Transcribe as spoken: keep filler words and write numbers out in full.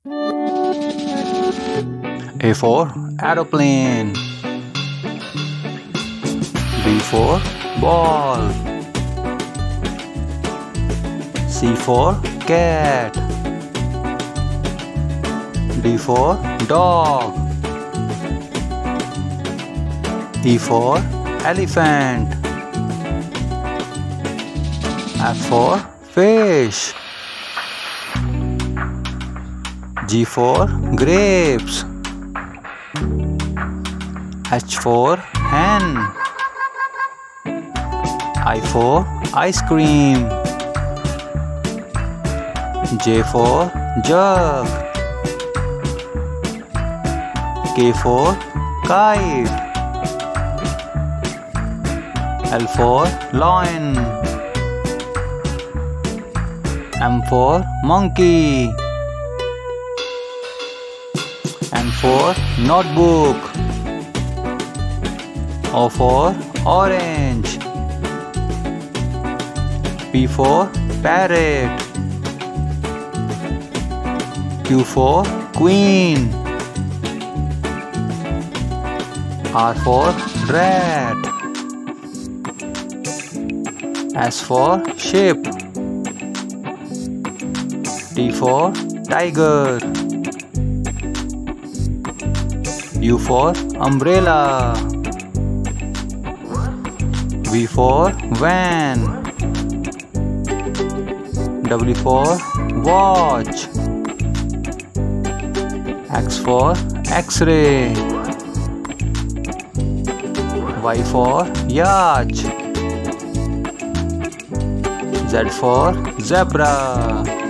A for aeroplane. B for ball. C for cat. D for dog. E for elephant. F for fish. G for grapes. H for hen. I for ice cream. J for jug. K for kite. L for lion. M for monkey. N for notebook. O for orange. P for parrot. Q for queen. R for rat. S for sheep. T for tiger. U for umbrella. V for van. W for watch. X for X-ray. Y for yacht. Z for zebra.